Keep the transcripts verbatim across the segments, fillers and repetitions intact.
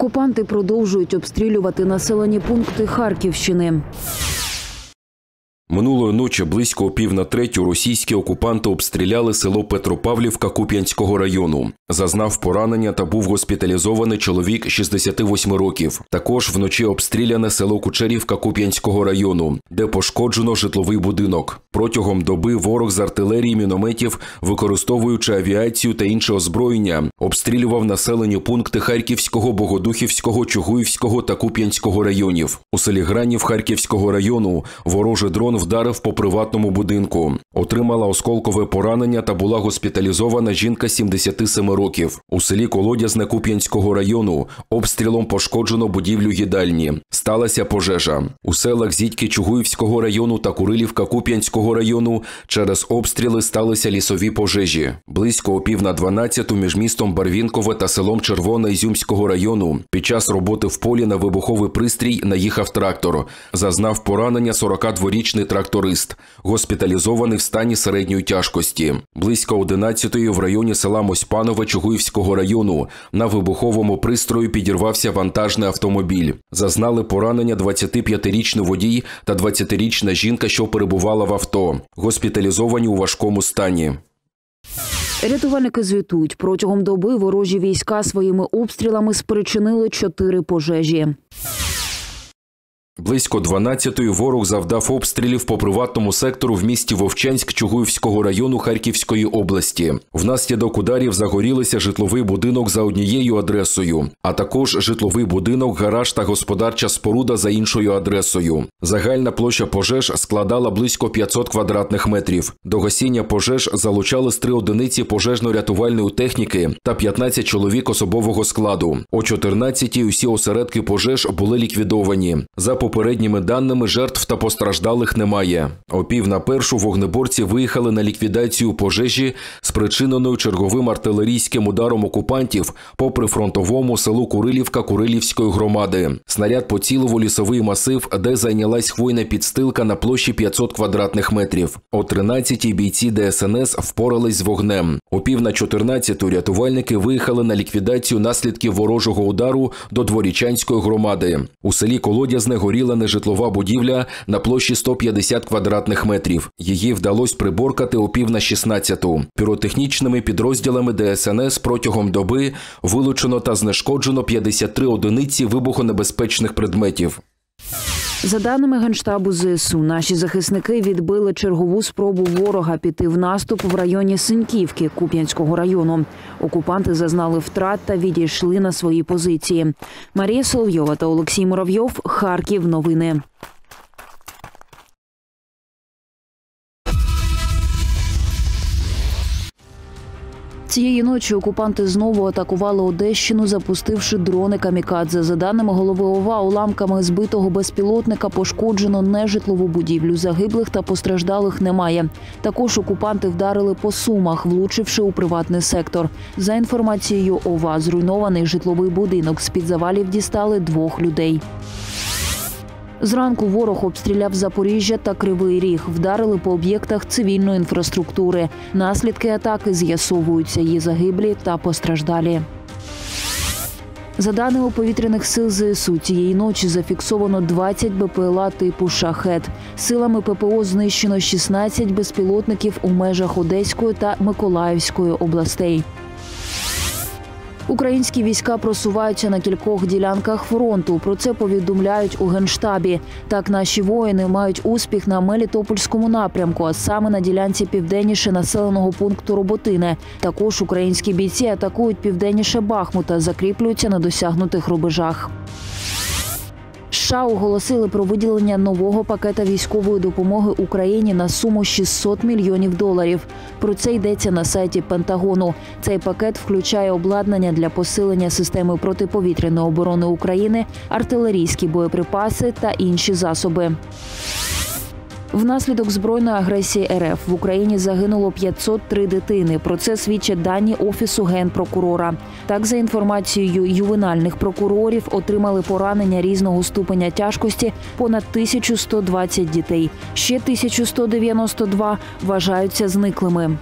Окупанти продовжують обстрілювати населені пункти Харківщини. Минулої ночі близько о пів на третю російські окупанти обстріляли село Петропавлівка Куп'янського району. Зазнав поранення та був госпіталізований чоловік шістдесяти восьми років. Також вночі обстріляне село Кучерівка Куп'янського району, де пошкоджено житловий будинок. Протягом доби ворог з артилерії, мінометів, використовуючи авіацію та інше озброєння, обстрілював населені пункти Харківського, Богодухівського, Чугуївського та Куп'янського районів. У селі Гранів Харківського району ворожий дрон вдарив по приватному будинку. Отримала осколкове поранення та була госпіталізована жінка сімдесяти семи років. У селі Колодязне Куп'янського району обстрілом пошкоджено будівлю їдальні. Сталася пожежа. У селах Зітьки Чугуївського району та Курилівка Куп'янського району через обстріли сталися лісові пожежі. Близько о пів на дванадцяту між містом Барвінкове та селом Червона Ізюмського району під час роботи в полі на вибуховий пристрій наїхав трактор. Зазнав поранення сорокадворічний тракторист, госпіталізований в стані середньої тяжкості. Близько одинадцятої в районі села Мосьпанове Чугуївського району на вибуховому пристрої підірвався вантажний автомобіль. Зазнали поранення двадцятип'ятирічний водій та двадцятирічна жінка, що перебувала в авто. Госпіталізовані у важкому стані. Рятувальники звітують, протягом доби ворожі війська своїми обстрілами спричинили чотири пожежі. Близько дванадцятої ворог завдав обстрілів по приватному сектору в місті Вовчанськ Чугуївського району Харківської області. Внаслідок ударів загорілися житловий будинок за однією адресою, а також житловий будинок, гараж та господарча споруда за іншою адресою. Загальна площа пожеж складала близько п'ятсот квадратних метрів. До гасіння пожеж залучались три одиниці пожежно-рятувальної техніки та п'ятнадцять чоловік особового складу. О чотирнадцятій усі осередки пожеж були ліквідовані. За попередніми даними, жертв та постраждалих немає. О пів на першу вогнеборці виїхали на ліквідацію пожежі, спричиненої черговим артилерійським ударом окупантів по прифронтовому селу Курилівка Курилівської громади. Снаряд поцілив у лісовий масив, де зайнялась хвойна підстилка на площі п'ятсот квадратних метрів. О тринадцятій бійці Де Ес Ен Ес впорались з вогнем. О пів на чотирнадцяту рятувальники виїхали на ліквідацію наслідків ворожого удару до Дворічанської громади. У селі Колодязне горіла нежитлова будівля на площі сто п'ятдесят квадратних метрів. Її вдалося приборкати о пів на шістнадцяту. Піротехнічними підрозділами Де Ес Ен Ес протягом доби вилучено та знешкоджено п'ятдесят три одиниці вибухонебезпечних предметів. За даними Генштабу Зе Ес У, наші захисники відбили чергову спробу ворога піти в наступ в районі Синьківки Куп'янського району. Окупанти зазнали втрат та відійшли на свої позиції. Марія Соловйова та Олексій Муравйов. Харків. Новини. Цієї ночі окупанти знову атакували Одещину, запустивши дрони камікадзе. За даними голови О В А, уламками збитого безпілотника пошкоджено нежитлову будівлю. Загиблих та постраждалих немає. Також окупанти вдарили по Сумах, влучивши у приватний сектор. За інформацією О В А, зруйнований житловий будинок. З-під завалів дістали двох людей. Зранку ворог обстріляв Запоріжжя та Кривий Ріг. Вдарили по об'єктах цивільної інфраструктури. Наслідки атаки з'ясовуються, є загиблі та постраждалі. За даними повітряних сил Зе Ес У, цієї ночі зафіксовано двадцять Бе Пе Ел А типу «Шахед». Силами Пе Пе О знищено шістнадцять безпілотників у межах Одеської та Миколаївської областей. Українські війська просуваються на кількох ділянках фронту. Про це повідомляють у Генштабі. Так, наші воїни мають успіх на Мелітопольському напрямку, а саме на ділянці південніше населеного пункту Роботине. Також українські бійці атакують південніше Бахмута, закріплюються на досягнутих рубежах. США оголосили про виділення нового пакета військової допомоги Україні на суму шістсот мільйонів доларів. Про це йдеться на сайті Пентагону. Цей пакет включає обладнання для посилення системи протиповітряної оборони України, артилерійські боєприпаси та інші засоби. Внаслідок збройної агресії Ер Еф в Україні загинуло п'ятсот три дитини. Про це свідчать дані Офісу Генпрокурора. Так, за інформацією ювенальних прокурорів, отримали поранення різного ступеня тяжкості понад тисячу сто двадцять дітей. Ще тисяча сто дев'яносто два вважаються зниклими.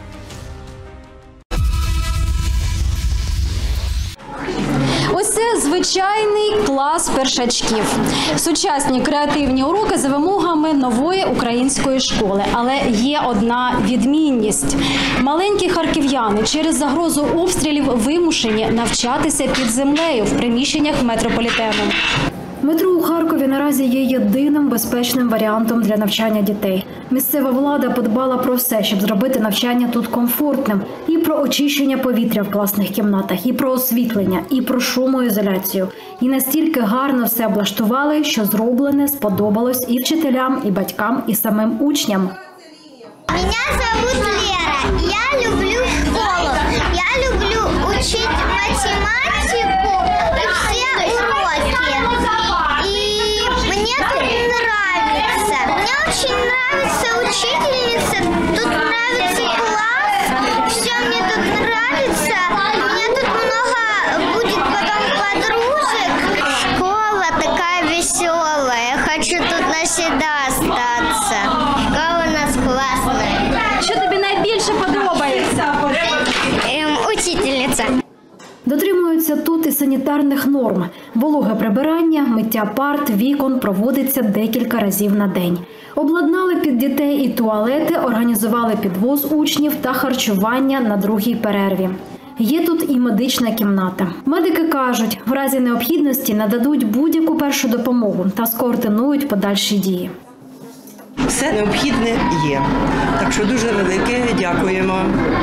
Ось це звичайно. Незвичайний клас першачків. Сучасні креативні уроки за вимогами нової української школи. Але є одна відмінність. Маленькі харків'яни через загрозу обстрілів вимушені навчатися під землею в приміщеннях метрополітену. Метро у Харкові наразі є єдиним безпечним варіантом для навчання дітей. Місцева влада подбала про все, щоб зробити навчання тут комфортним. І про очищення повітря в класних кімнатах, і про освітлення, і про шумоізоляцію. І настільки гарно все облаштували, що зроблене сподобалось і вчителям, і батькам, і самим учням. Меня зовут Лера. Я люблю школу. Я люблю учить математику и все уроки. И мне тут нравится. Мне очень нравится учительница. Тут нравится класс. Все мне тут нравится. Мне тут много будет потом подружек. Школа такая веселая. Я хочу тут навсегда остаться. Школа у нас классная. Що тобі найбільше подобається? Ем, учительниця. Дотримуються тут і санітарних норм. Вологе прибирання, миття парт, вікон проводиться декілька разів на день. Обладнали під дітей і туалети, організували підвоз учнів та харчування на другій перерві. Є тут і медична кімната. Медики кажуть, в разі необхідності нададуть будь-яку першу допомогу та скоординують подальші дії. Все необхідне є. Так що дуже велике дякуємо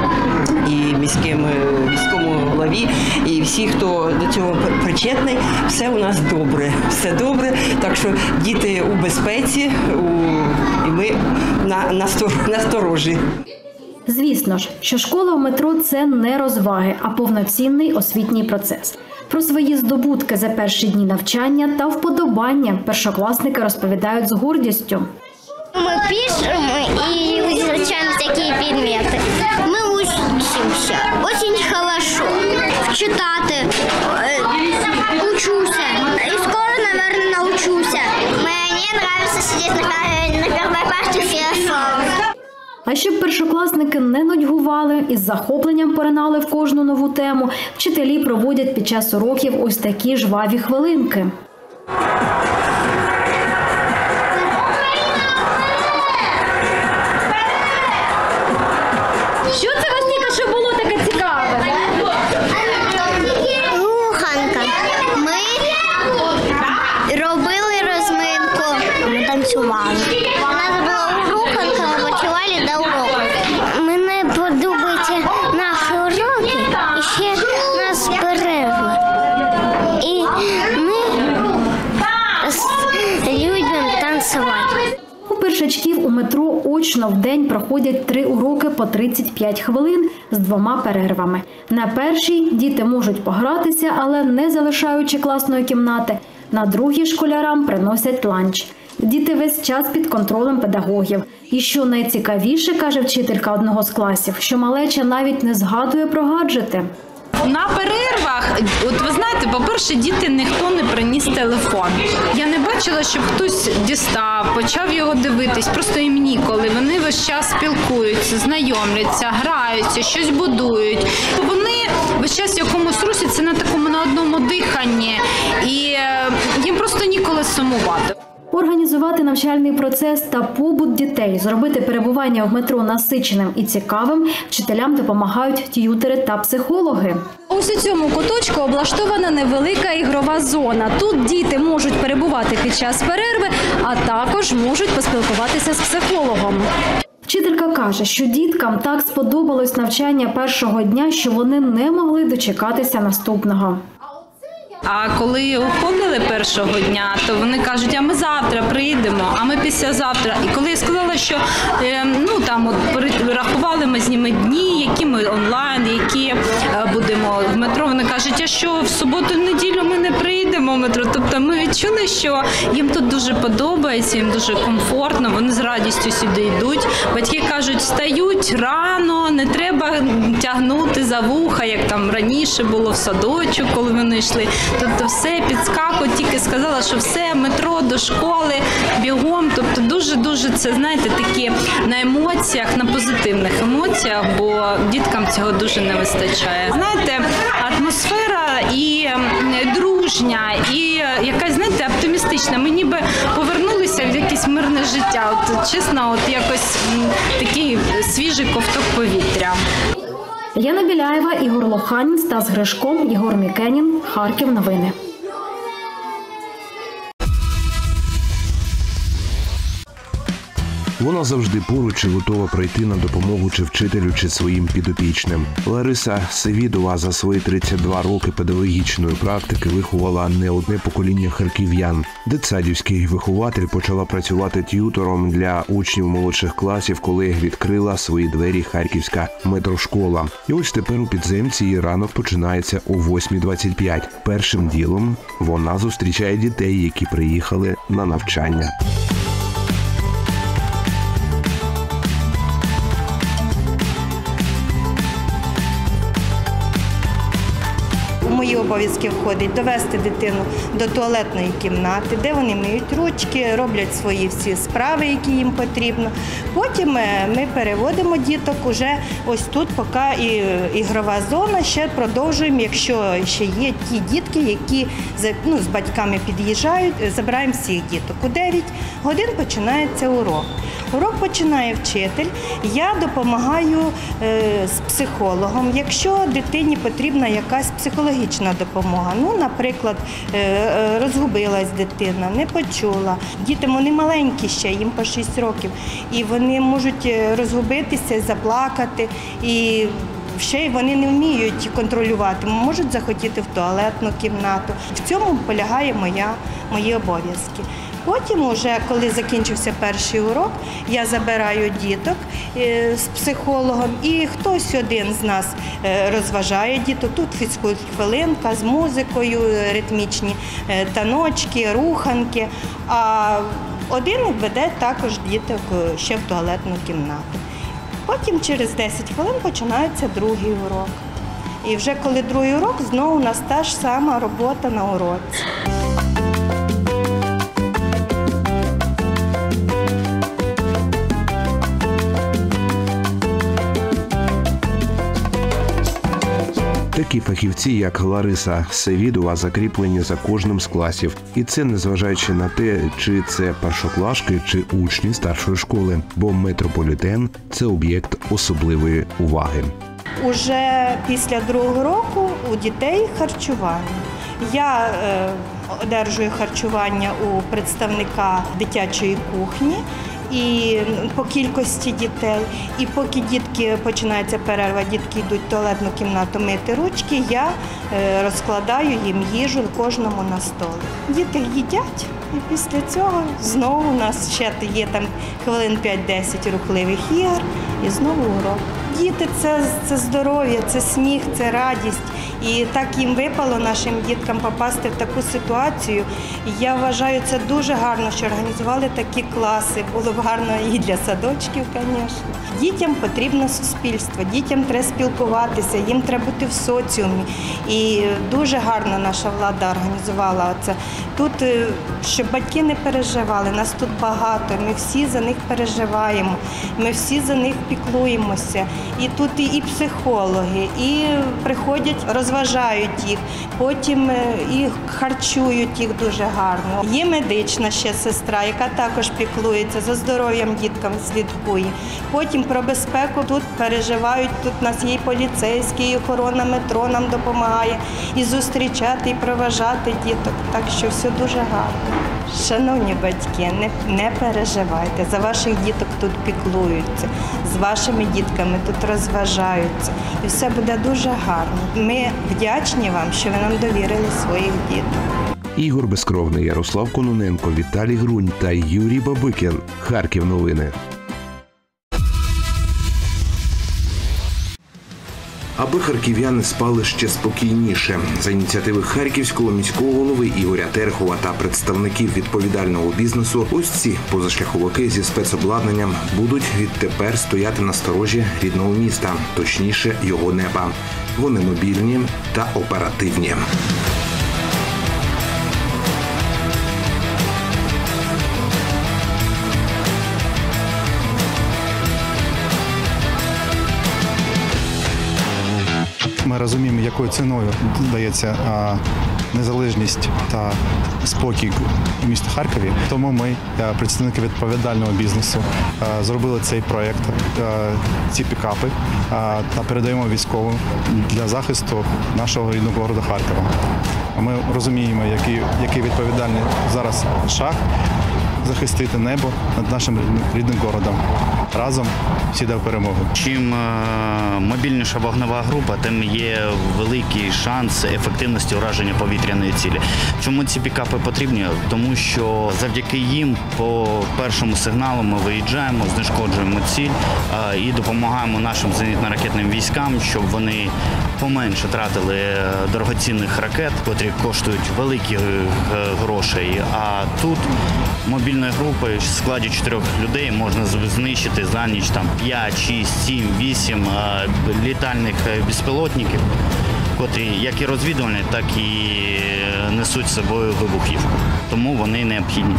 і міському, міському голові, і всі, хто до цього причетний. Все у нас добре, все добре. Так що діти у безпеці, у... і ми на, на, на сторожі. Звісно ж, що школа в метро – це не розваги, а повноцінний освітній процес. Про свої здобутки за перші дні навчання та вподобання першокласники розповідають з гордістю. Мы пишем и изучаем всякие предметы. Мы учимся очень хорошо. Читати, учуся. И скоро, наверное, научуся. Мне нравится сидеть на, на первой парте философии. А щоб першокласники не нудьгували і з захопленням поринали в кожну нову тему, вчителі проводять під час уроків ось такі жваві хвилинки. Що це у вас тільки що було таке цікаве? Руханка. Ми робили розминку. Ми танцювали. У нас була руханка, ми почували до уроку. Мені подобаються наші уроки і ще нас перерви. І ми любимо танцювати. У першачків у метро очно в день проходять три уроки по тридцять п'ять хвилин з двома перервами. На першій діти можуть погратися, але не залишаючи класної кімнати. На другій школярам приносять ланч. Діти весь час під контролем педагогів. І що найцікавіше, каже вчителька одного з класів, що малеча навіть не згадує про гаджети. На перервах, от ви знаєте, по-перше, діти ніхто не приніс телефон. Я не бачила, щоб хтось дістав, почав його дивитись, просто їм ніколи. Вони весь час спілкуються, знайомляться, граються, щось будують. Вони весь час в якомусь русі, це на такому на одному диханні, і їм просто ніколи сумувати. Організувати навчальний процес та побут дітей, зробити перебування в метро насиченим і цікавим вчителям допомагають т'ютери та психологи. Ось у цьому куточку облаштована невелика ігрова зона. Тут діти можуть перебувати під час перерви, а також можуть поспілкуватися з психологом. Вчителька каже, що діткам так сподобалось навчання першого дня, що вони не могли дочекатися наступного. А коли уходили першого дня, то вони кажуть, а ми завтра прийдемо, а ми післязавтра. І коли я сказала, що е, ну там от рахували ми з ними дні, які ми онлайн, які е, будемо в метро, вони кажуть, а що в суботу, в неділю ми не прийдемо в метро. Тобто ми відчули, що їм тут дуже подобається, їм дуже комфортно, вони з радістю сюди йдуть. Батьки кажуть, встають рано, не треба тягнути за вуха, як там раніше було в садочок, коли вони йшли. Тобто все, підскакують, тільки сказала, що все, метро, до школи, бігом. Тобто дуже-дуже це, знаєте, такі на емоціях, на позитивних емоціях, бо діткам цього дуже не вистачає. Знаєте, атмосфера і дружба. дружня і якась, знаєте, оптимістична. Ми ніби повернулися в якесь мирне життя. От, чесно, от якось м, такий свіжий ковток повітря. Яна Біляєва, Ігор Лохань, Стас Гришко, Єгор Мікенін. Харків новини. Вона завжди поруч і готова прийти на допомогу чи вчителю, чи своїм підопічним. Лариса Севідова за свої тридцять два роки педагогічної практики виховала не одне покоління харків'ян. Дитсадівський вихователь почала працювати т'ютором для учнів молодших класів, коли відкрила свої двері харківська метрошкола. І ось тепер у підземці її ранок починається о восьмій двадцять п'ять. Першим ділом вона зустрічає дітей, які приїхали на навчання. В мої обов'язки входить довести дитину до туалетної кімнати, де вони миють ручки, роблять свої всі справи, які їм потрібно. Потім ми переводимо діток уже ось тут, поки і ігрова зона, ще продовжуємо, якщо ще є ті дітки, які ну, з батьками під'їжджають, забираємо всіх діток. У дев'ять годин починається урок. Урок починає вчитель, я допомагаю е, з психологом, якщо дитині потрібна якась психологічна допомога. Ну, наприклад, е, розгубилась дитина, не почула. Діти, вони маленькі ще, їм по шість років, і вони можуть розгубитися, заплакати, і ще й вони не вміють контролювати, можуть захотіти в туалетну кімнату. В цьому полягає моя, мої обов'язки. Потім, уже, коли закінчився перший урок, я забираю діток з психологом, і хтось один з нас розважає діток. Тут фізкульт-хвилинка з музикою, ритмічні таночки, руханки, а один веде також діток ще в туалетну кімнату. Потім через десять хвилин починається другий урок. І вже коли другий урок, знову у нас та ж сама робота на уроці. Такі фахівці, як Лариса Севідова, закріплені за кожним з класів. І це незважаючи на те, чи це першоклашки, чи учні старшої школи. Бо метрополітен – це об'єкт особливої уваги. Уже після другого року у дітей харчування. Я е, одержую харчування у представника дитячої кухні і по кількості дітей. І поки дітки, починається перерва, дітки йдуть в туалетну кімнату мити ручки, я е, розкладаю їм їжу кожному на столі. Діти їдять, і після цього знову у нас ще є там хвилин п'ять-десять рухливих ігор і знову урок. Діти – це, це здоров'я, це сміх, це радість. І так їм випало, нашим діткам, попасти в таку ситуацію. І я вважаю, це дуже гарно, що організували такі класи. Було б гарно і для садочків, звісно. Дітям потрібно суспільство, дітям треба спілкуватися, їм треба бути в соціумі. І дуже гарно наша влада організувала це. Тут, щоб батьки не переживали, нас тут багато, ми всі за них переживаємо, ми всі за них піклуємося. І тут і, і психологи, і приходять, розважають їх, потім і харчують їх дуже гарно. Є медична ще сестра, яка також піклується, за здоров'ям діткам слідкує. Потім про безпеку тут переживають, тут у нас є і поліцейські, і охорона метро нам допомагає, і зустрічати, і проважати діток. Так що все дуже гарно. Шановні батьки, не, не переживайте, за ваших діток тут піклуються, з вашими дітками тут розважаються. І все буде дуже гарно. Ми вдячні вам, що ви нам довірили своїх діток. Ігор Безкровний, Ярослав Кононенко, Віталій Грунь та Юрій Бабикін. Харків новини. Аби харків'яни спали ще спокійніше. За ініціативи харківського міського голови Ігоря Терехова та представників відповідального бізнесу, ось ці позашляховики зі спецобладнанням будуть відтепер стояти на сторожі рідного міста, точніше його неба. Вони мобільні та оперативні. Ми розуміємо, якою ціною дається незалежність та спокій у місті Харкові. Тому ми, представники відповідального бізнесу, зробили цей проєкт, ці пікапи та передаємо військовим для захисту нашого рідного міста Харкова. Ми розуміємо, який, який відповідальний зараз шаг захистити небо над нашим рідним містом. Разом всі до перемоги. Чим мобільніша вогнева група, тим є великий шанс ефективності ураження повітряної цілі. Чому ці пікапи потрібні? Тому що завдяки їм по першому сигналу ми виїжджаємо, знешкоджуємо ціль і допомагаємо нашим зенітно-ракетним військам, щоб вони поменше тратили дорогоцінних ракет, котрі коштують великі гроші. А тут мобільною групою в складі чотирьох людей можна знищити за ніч там п'ять, шість, сім, вісім літальних безпілотників, котрі як і розвідувальні, так і несуть з собою вибухівку. Тому вони необхідні.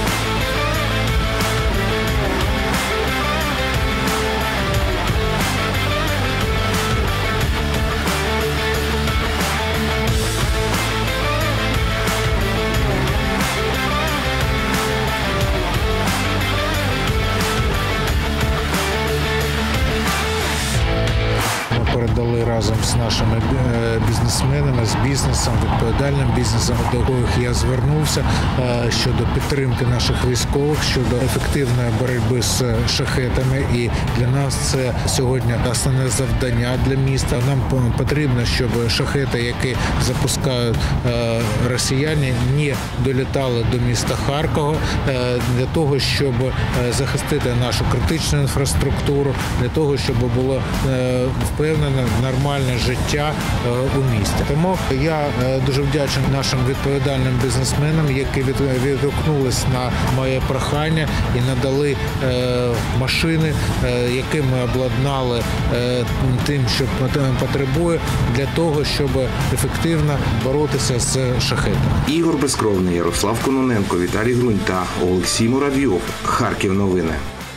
Передали разом з нашими бізнесменами, з бізнесом, відповідальним бізнесом, до яких я звернувся щодо підтримки наших військових, щодо ефективної боротьби з шахедами. І для нас це сьогодні основне завдання для міста. Нам потрібно, щоб шахеди, які запускають росіяни, не долітали до міста Харкова, для того, щоб захистити нашу критичну інфраструктуру, для того, щоб було впевнене нормальне життя у місті. Тому я дуже вдячний нашим відповідальним бізнесменам, які відгукнулись на моє прохання і надали машини, які ми обладнали тим, що потребує, для того, щоб ефективно боротися з шахедами. Ігор Безкровний, Ярослав Кононенко, Віталій Грунь та Олексій Муравйов. Харків новини.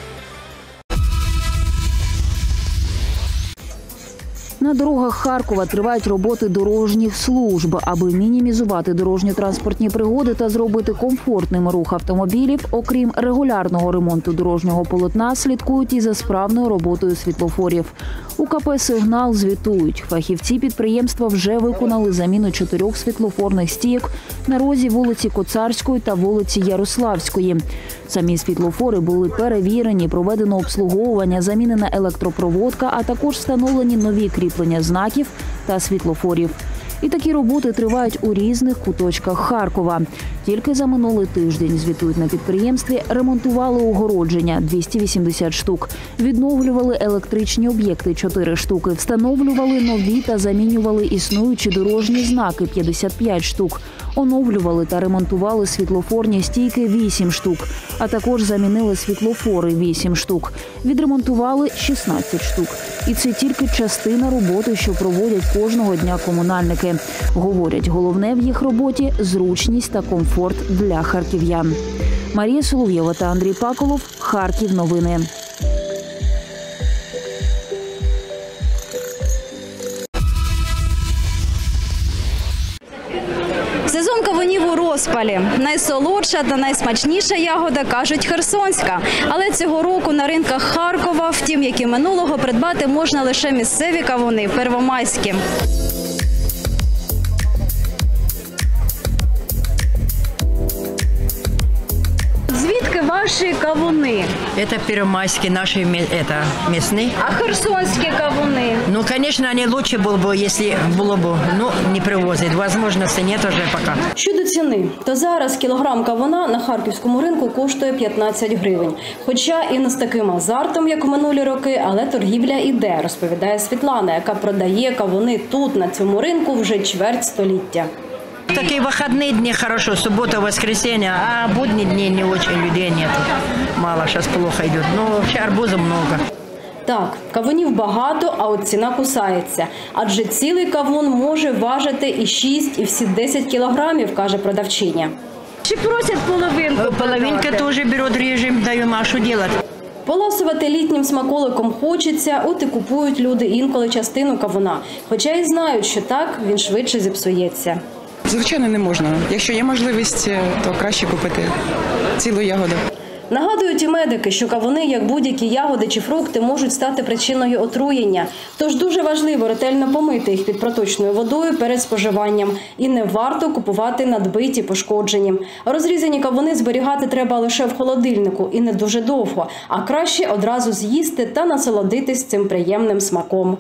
На дорогах Харкова тривають роботи дорожніх служб. Аби мінімізувати дорожньо-транспортні пригоди та зробити комфортним рух автомобілів, окрім регулярного ремонту дорожнього полотна, слідкують і за справною роботою світлофорів. У КП «Сигнал» звітують. Фахівці підприємства вже виконали заміну чотирьох світлофорних стійок на розі вулиці Коцарської та вулиці Ярославської. Самі світлофори були перевірені, проведено обслуговування, замінена електропроводка, а також встановлені нові кріплення знаків та світлофорів. І такі роботи тривають у різних куточках Харкова. Тільки за минулий тиждень, звітують на підприємстві, ремонтували огородження – двісті вісімдесят штук, відновлювали електричні об'єкти – чотири штуки, встановлювали нові та замінювали існуючі дорожні знаки – п'ятдесят п'ять штук, оновлювали та ремонтували світлофорні стійки – вісім штук, а також замінили світлофори – вісім штук, відремонтували шістнадцять штук. І це тільки частина роботи, що проводять кожного дня комунальники. Говорять, головне в їх роботі – зручність та комфорт для харків'ян. Марія Соловйова та Андрій Паколов. Харків новини. Сезон кавунів у розпалі. Найсолодша та найсмачніша ягода, кажуть, херсонська. Але цього року на ринках Харкова, втім, як і минулого, придбати можна лише місцеві кавуни – первомайські. Звідки ваші кавуни? Это первомайские наши, это местные. А херсонські кавуни? Ну, конечно, они лучше было бы, если было бы, ну, не привозят. Возможности нет уже пока. Щодо ціни, то зараз кілограм кавуна на харківському ринку коштує п'ятнадцять гривень. Хоча і не з таким азартом, як у минулі роки, але торгівля іде, розповідає Світлана, яка продає кавуни тут, на цьому ринку, вже чверть століття. Такие выходные дни хорошо, суббота, воскресенье, а будние дни не очень, людей нет. Мало, сейчас плохо идет. Но вообще арбуза много. Так, кавунів багато, а от ціна кусається. Адже цілий кавун може важити і шість, і всі десять кілограмів, каже продавчиня. Чи просять половинку? Половинка теж беруть режим, даємо, а що робити? Поласувати літнім смаколиком хочеться, от і купують люди інколи частину кавуна. Хоча і знають, що так він швидше зіпсується. Звичайно, не можна. Якщо є можливість, то краще купити цілу ягоду. Нагадують і медики, що кавуни, як будь-які ягоди чи фрукти, можуть стати причиною отруєння. Тож дуже важливо ретельно помити їх під проточною водою перед споживанням. І не варто купувати надбиті, пошкоджені. Розрізані кавуни зберігати треба лише в холодильнику і не дуже довго. А краще одразу з'їсти та насолодитись цим приємним смаком.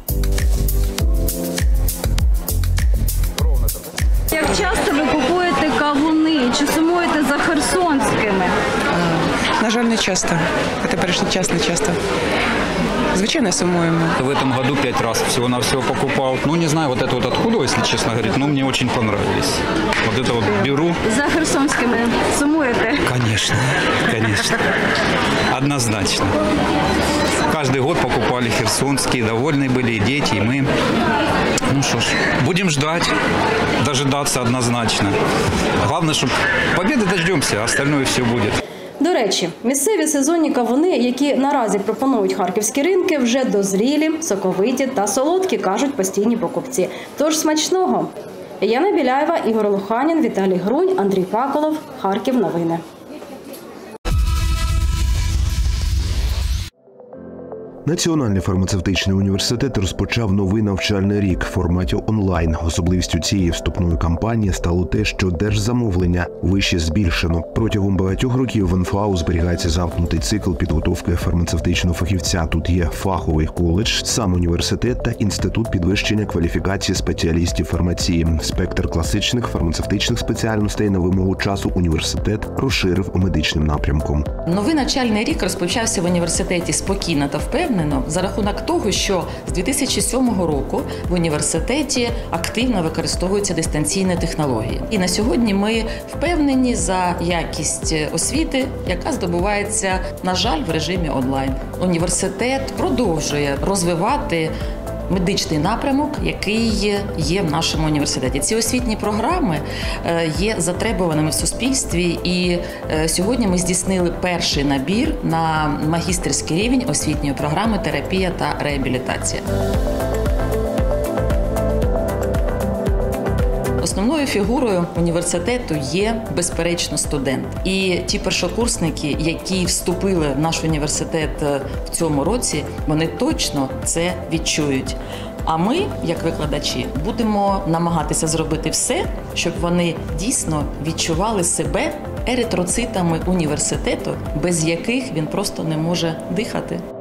Як часто ви купуєте кавуни? Чи сумуєте за херсонськими? На жаль, не часто. А теперішній час не часто. Звичайно, сумуємо. В этом году пять раз всего-навсего покупал. Ну, не знаю, вот это вот откуда, если честно говорить, но мне очень понравились. Вот это вот беру. За херсонськими сумуєте? Конечно, конечно. Однозначно. Каждый год покупали херсонские, довольны были и дети, и мы. Ну что ж, будем ждать, дожидаться однозначно. Главное, чтобы победы дождемся, а остальное все будет. До речі, місцеві сезонні кавуни, які наразі пропонують харківські ринки, вже дозрілі, соковиті та солодкі, кажуть постійні покупці. Тож смачного! Яна Біляєва, Ігор Луханін, Віталій Грунь, Андрій Паколов. Харків новини. Національний фармацевтичний університет розпочав новий навчальний рік в форматі онлайн. Особливістю цієї вступної кампанії стало те, що держзамовлення вище збільшено. Протягом багатьох років в ен еф а у зберігається замкнутий цикл підготовки фармацевтичного фахівця. Тут є фаховий коледж, сам університет та інститут підвищення кваліфікації спеціалістів фармації. Спектр класичних фармацевтичних спеціальностей на вимогу часу університет розширив у медичним напрямком. Новий навчальний рік розпочався в університеті спокійно та впевнено, за рахунок того, що з дві тисячі сьомого року в університеті активно використовуються дистанційні технології. І на сьогодні ми впевнені за якість освіти, яка здобувається, на жаль, в режимі онлайн. Університет продовжує розвивати медичний напрямок, який є в нашому університеті. Ці освітні програми є затребуваними в суспільстві, і сьогодні ми здійснили перший набір на магістерський рівень освітньої програми «Терапія та реабілітація». Основною фігурою університету є, безперечно, студент. І ті першокурсники, які вступили в наш університет в цьому році, вони точно це відчують. А ми, як викладачі, будемо намагатися зробити все, щоб вони дійсно відчували себе еритроцитами університету, без яких він просто не може дихати.